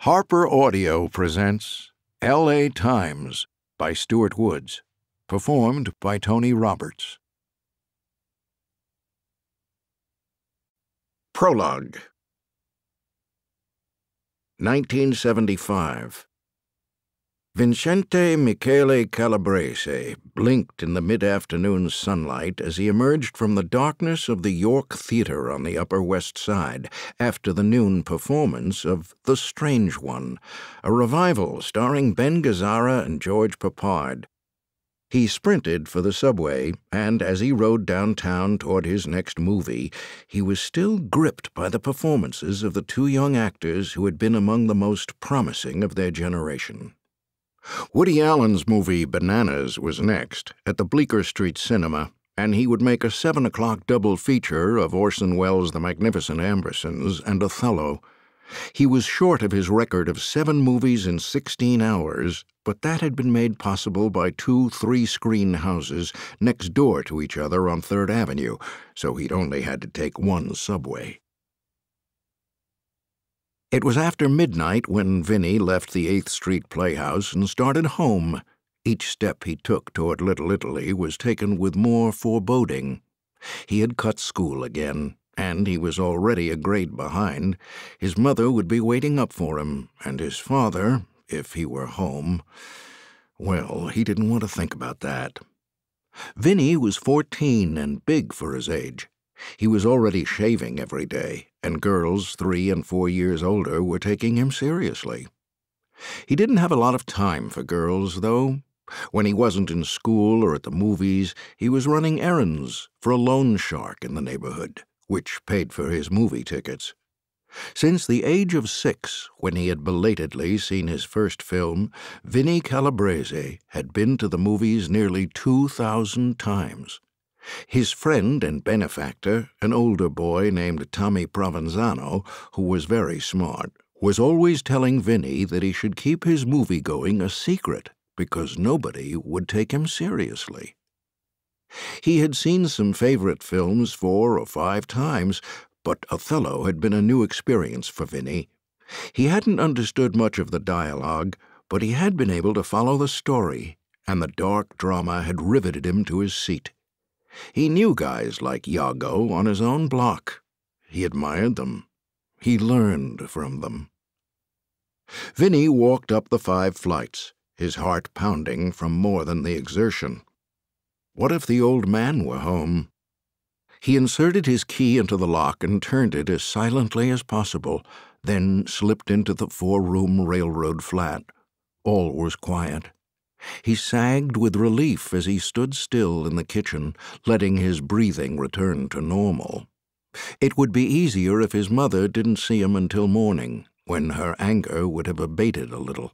Harper Audio presents L.A. Times by Stuart Woods, performed by Tony Roberts. Prologue. 1975. Vincente Michele Callabrese blinked in the mid-afternoon sunlight as he emerged from the darkness of the York Theatre on the Upper West Side after the noon performance of The Strange One, a revival starring Ben Gazzara and George Peppard. He sprinted for the subway, and as he rode downtown toward his next movie, he was still gripped by the performances of the two young actors who had been among the most promising of their generation. Woody Allen's movie Bananas was next, at the Bleecker Street Cinema, and he would make a 7 o'clock double feature of Orson Welles' The Magnificent Ambersons and Othello. He was short of his record of 7 movies in 16 hours, but that had been made possible by 2 3-screen houses next door to each other on 3rd Avenue, so he'd only had to take one subway. It was after midnight when Vinnie left the 8th Street Playhouse and started home. Each step he took toward Little Italy was taken with more foreboding. He had cut school again, and he was already a grade behind. His mother would be waiting up for him, and his father, if he were home, well, he didn't want to think about that. Vinnie was 14 and big for his age. He was already shaving every day, and girls 3 and 4 years older were taking him seriously. He didn't have a lot of time for girls, though. When he wasn't in school or at the movies, he was running errands for a loan shark in the neighborhood, which paid for his movie tickets. Since the age of 6, when he had belatedly seen his first film, Vinnie Callabrese had been to the movies nearly 2,000 times. His friend and benefactor, an older boy named Tommy Provenzano, who was very smart, was always telling Vinnie that he should keep his movie-going a secret because nobody would take him seriously. He had seen some favorite films 4 or 5 times, but Othello had been a new experience for Vinnie. He hadn't understood much of the dialogue, but he had been able to follow the story, and the dark drama had riveted him to his seat. He knew guys like Iago on his own block. He admired them. He learned from them. Vinnie walked up the 5 flights, his heart pounding from more than the exertion. What if the old man were home? He inserted his key into the lock and turned it as silently as possible, then slipped into the 4-room railroad flat. All was quiet. He sagged with relief as he stood still in the kitchen, letting his breathing return to normal. It would be easier if his mother didn't see him until morning, when her anger would have abated a little.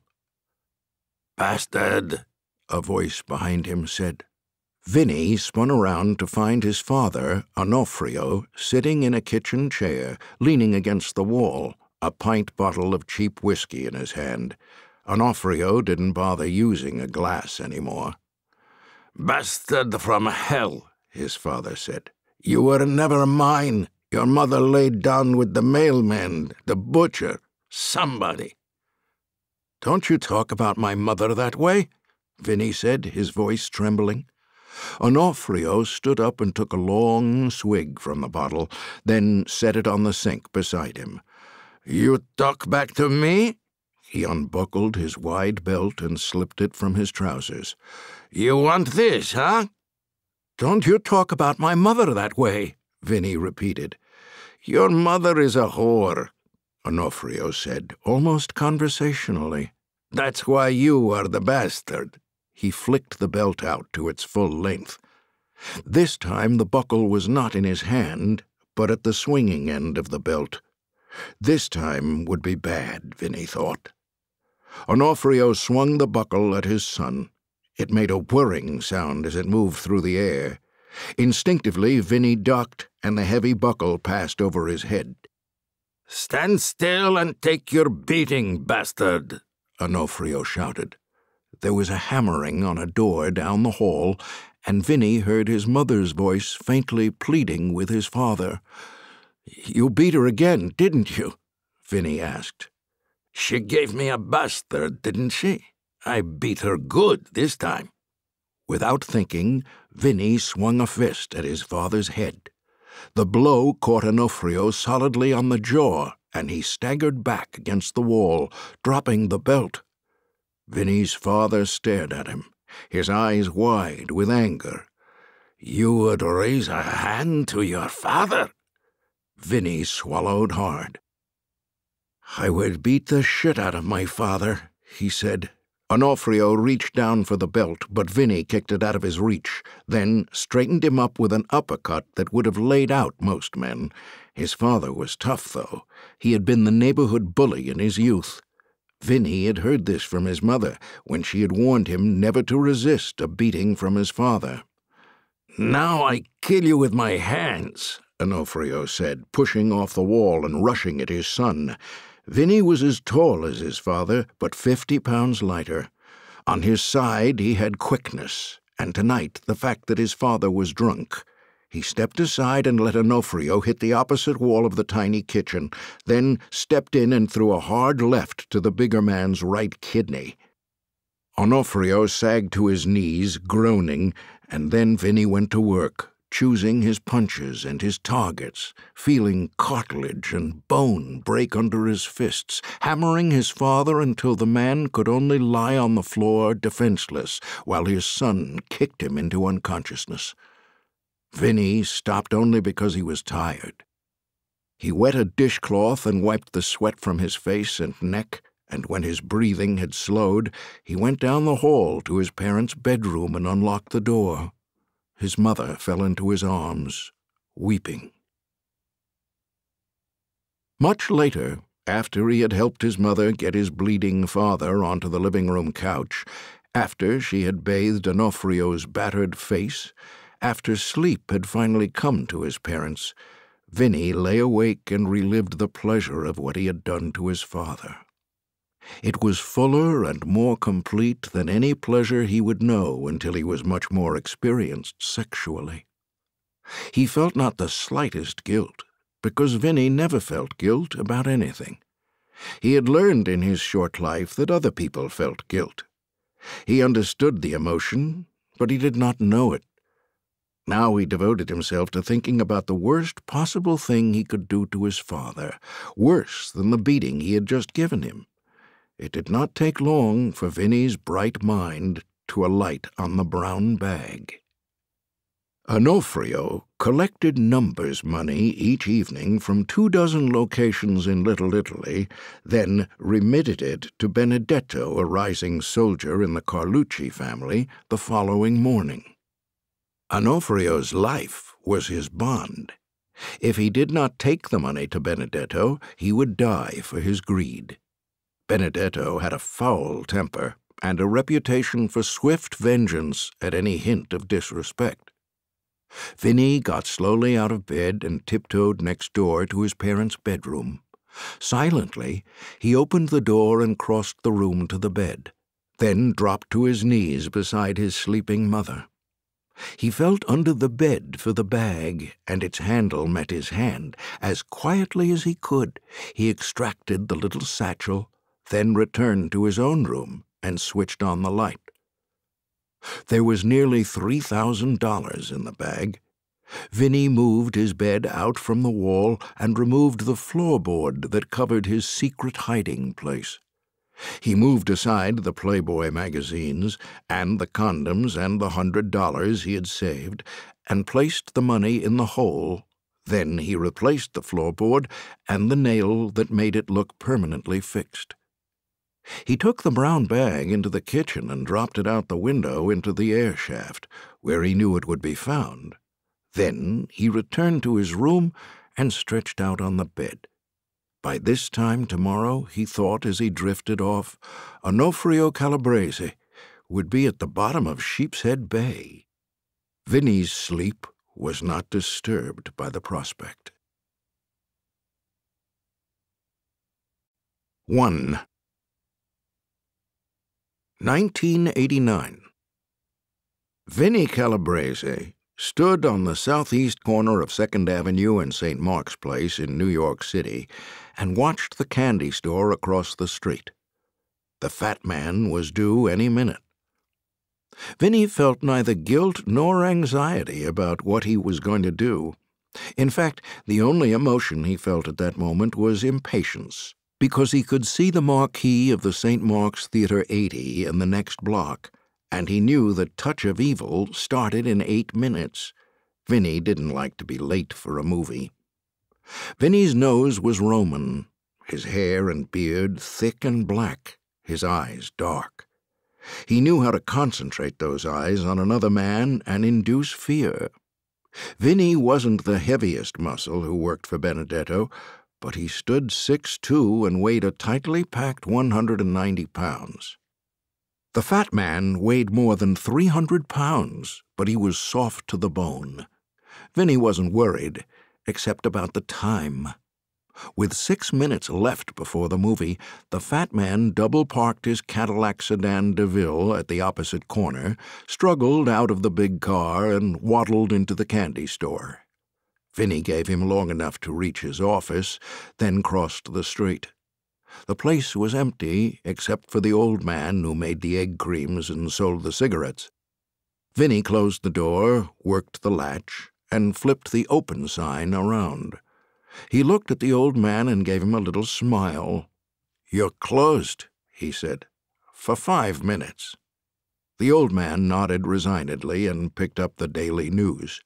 "Bastard," a voice behind him said. Vinnie spun around to find his father, Onofrio, sitting in a kitchen chair, leaning against the wall, a pint bottle of cheap whiskey in his hand. Onofrio didn't bother using a glass anymore. "Bastard from hell," his father said. "You were never mine. Your mother laid down with the mailman, the butcher, somebody." "Don't you talk about my mother that way," Vinnie said, his voice trembling. Onofrio stood up and took a long swig from the bottle, then set it on the sink beside him. "You talk back to me?" He unbuckled his wide belt and slipped it from his trousers. "You want this, huh?" "Don't you talk about my mother that way," Vinnie repeated. "Your mother is a whore," Onofrio said, almost conversationally. "That's why you are the bastard." He flicked the belt out to its full length. This time the buckle was not in his hand, but at the swinging end of the belt. This time would be bad, Vinnie thought. Onofrio swung the buckle at his son. It made a whirring sound as it moved through the air. Instinctively, Vinnie ducked, and the heavy buckle passed over his head. "Stand still and take your beating, bastard," Onofrio shouted. There was a hammering on a door down the hall, and Vinnie heard his mother's voice faintly pleading with his father. "You beat her again, didn't you?" Vinnie asked. She gave me a bastard, didn't she? I beat her good this time." Without thinking, Vinnie swung a fist at his father's head. The blow caught Onofrio solidly on the jaw, and he staggered back against the wall, dropping the belt. Vinnie's father stared at him, his eyes wide with anger. "You would raise a hand to your father?" Vinnie swallowed hard. "I would beat the shit out of my father," he said. Onofrio reached down for the belt, but Vinnie kicked it out of his reach, then straightened him up with an uppercut that would have laid out most men. His father was tough, though. He had been the neighborhood bully in his youth. Vinnie had heard this from his mother, when she had warned him never to resist a beating from his father. "Now I kill you with my hands," Onofrio said, pushing off the wall and rushing at his son. Vinnie was as tall as his father, but 50 pounds lighter. On his side he had quickness, and tonight the fact that his father was drunk. He stepped aside and let Onofrio hit the opposite wall of the tiny kitchen, then stepped in and threw a hard left to the bigger man's right kidney. Onofrio sagged to his knees, groaning, and then Vinnie went to work, choosing his punches and his targets, feeling cartilage and bone break under his fists, hammering his father until the man could only lie on the floor defenseless, while his son kicked him into unconsciousness. Vinnie stopped only because he was tired. He wet a dishcloth and wiped the sweat from his face and neck, and when his breathing had slowed, he went down the hall to his parents' bedroom and unlocked the door. His mother fell into his arms, weeping. Much later, after he had helped his mother get his bleeding father onto the living-room couch, after she had bathed Onofrio's battered face, after sleep had finally come to his parents, Vinnie lay awake and relived the pleasure of what he had done to his father. It was fuller and more complete than any pleasure he would know until he was much more experienced sexually. He felt not the slightest guilt, because Vinnie never felt guilt about anything. He had learned in his short life that other people felt guilt. He understood the emotion, but he did not know it. Now he devoted himself to thinking about the worst possible thing he could do to his father, worse than the beating he had just given him. It did not take long for Vinnie's bright mind to alight on the brown bag. Onofrio collected numbers money each evening from 24 locations in Little Italy, then remitted it to Benedetto, a rising soldier in the Carlucci family, the following morning. Onofrio's life was his bond. If he did not take the money to Benedetto, he would die for his greed. Benedetto had a foul temper and a reputation for swift vengeance at any hint of disrespect. Vinnie got slowly out of bed and tiptoed next door to his parents' bedroom. Silently, he opened the door and crossed the room to the bed, then dropped to his knees beside his sleeping mother. He felt under the bed for the bag, and its handle met his hand. As quietly as he could, he extracted the little satchel, then returned to his own room and switched on the light. There was nearly $3,000 in the bag. Vinnie moved his bed out from the wall and removed the floorboard that covered his secret hiding place. He moved aside the Playboy magazines and the condoms and the $100 he had saved and placed the money in the hole. Then he replaced the floorboard and the nail that made it look permanently fixed. He took the brown bag into the kitchen and dropped it out the window into the air shaft, where he knew it would be found. Then he returned to his room and stretched out on the bed. By this time tomorrow, he thought as he drifted off, Onofrio Callabrese would be at the bottom of Sheepshead Bay. Vinnie's sleep was not disturbed by the prospect. 1. 1989. Vinnie Callabrese, stood on the southeast corner of 2nd Avenue and St. Mark's Place in New York City and watched the candy store across the street. The fat man was due any minute. Vinnie felt neither guilt nor anxiety about what he was going to do. In fact, the only emotion he felt at that moment was impatience, because he could see the marquee of the St. Mark's Theatre 80 in the next block, and he knew that Touch of Evil started in 8 minutes. Vinnie didn't like to be late for a movie. Vinnie's nose was Roman, his hair and beard thick and black, his eyes dark. He knew how to concentrate those eyes on another man and induce fear. Vinnie wasn't the heaviest muscle who worked for Benedetto, but he stood 6'2" and weighed a tightly packed 190 pounds. The fat man weighed more than 300 pounds, but he was soft to the bone. Vinnie wasn't worried, except about the time. With 6 minutes left before the movie, the fat man double-parked his Cadillac sedan DeVille at the opposite corner, struggled out of the big car, and waddled into the candy store. Vinnie gave him long enough to reach his office, then crossed the street. The place was empty, except for the old man who made the egg creams and sold the cigarettes. Vinnie closed the door, worked the latch, and flipped the open sign around. He looked at the old man and gave him a little smile. "You're closed," he said, "for 5 minutes." The old man nodded resignedly and picked up the Daily News.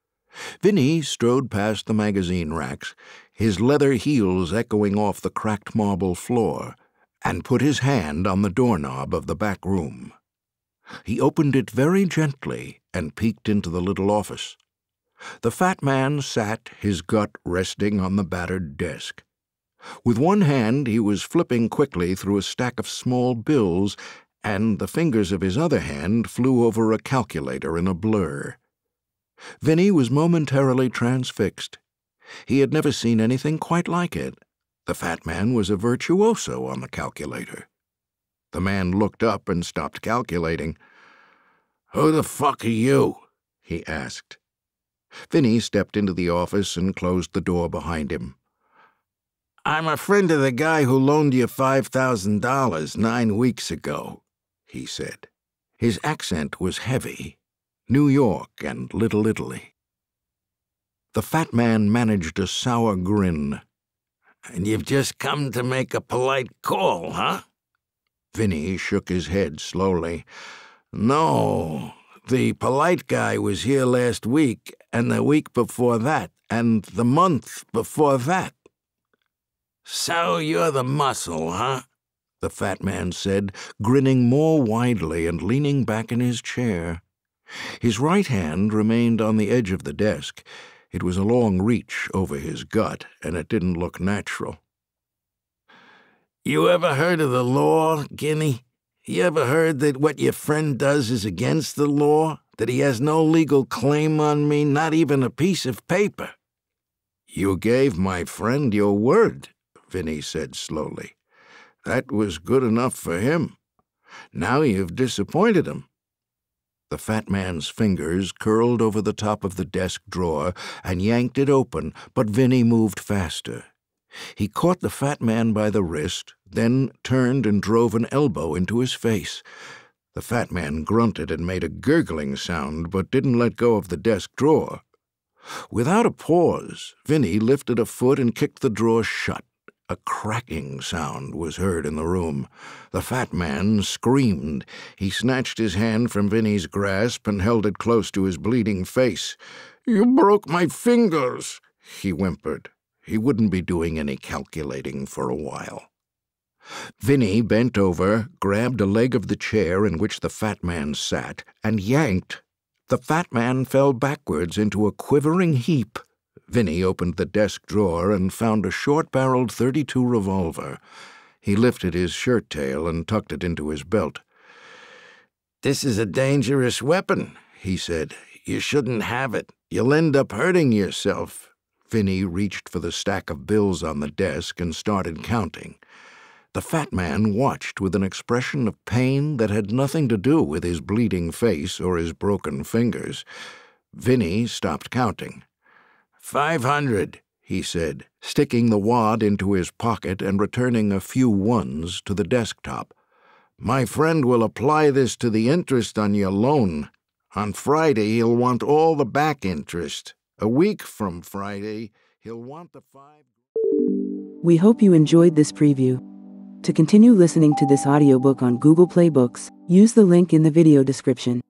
Vinnie strode past the magazine racks, his leather heels echoing off the cracked marble floor, and put his hand on the doorknob of the back room. He opened it very gently and peeked into the little office. The fat man sat, his gut resting on the battered desk. With one hand he was flipping quickly through a stack of small bills, and the fingers of his other hand flew over a calculator in a blur. Vinnie was momentarily transfixed. He had never seen anything quite like it. The fat man was a virtuoso on the calculator. The man looked up and stopped calculating. "Who the fuck are you?" he asked. Vinnie stepped into the office and closed the door behind him. "I'm a friend of the guy who loaned you $5,000 9 weeks ago," he said. His accent was heavy. New York and Little Italy. The fat man managed a sour grin. "And you've just come to make a polite call, huh?" Vinnie shook his head slowly. "No, the polite guy was here last week, and the week before that, and the month before that." "So you're the muscle, huh?" the fat man said, grinning more widely and leaning back in his chair. His right hand remained on the edge of the desk. It was a long reach over his gut, and it didn't look natural. "You ever heard of the law, Guinea? You ever heard that what your friend does is against the law? That he has no legal claim on me, not even a piece of paper?" "You gave my friend your word," Vinnie said slowly. "That was good enough for him. Now you've disappointed him." The fat man's fingers curled over the top of the desk drawer and yanked it open, but Vinnie moved faster. He caught the fat man by the wrist, then turned and drove an elbow into his face. The fat man grunted and made a gurgling sound, but didn't let go of the desk drawer. Without a pause, Vinnie lifted a foot and kicked the drawer shut. A cracking sound was heard in the room. The fat man screamed. He snatched his hand from Vinnie's grasp and held it close to his bleeding face. "You broke my fingers," he whimpered. He wouldn't be doing any calculating for a while. Vinnie bent over, grabbed a leg of the chair in which the fat man sat, and yanked. The fat man fell backwards into a quivering heap. Vinnie opened the desk drawer and found a short-barreled .32 revolver. He lifted his shirt tail and tucked it into his belt. "This is a dangerous weapon," he said. "You shouldn't have it. You'll end up hurting yourself." Vinnie reached for the stack of bills on the desk and started counting. The fat man watched with an expression of pain that had nothing to do with his bleeding face or his broken fingers. Vinnie stopped counting. 500, he said, sticking the wad into his pocket and returning a few ones to the desktop. My friend will apply this to the interest on your loan. On Friday, he'll want all the back interest. A week from Friday, he'll want the 5... We hope you enjoyed this preview. To continue listening to this audiobook on Google Play Books, use the link in the video description.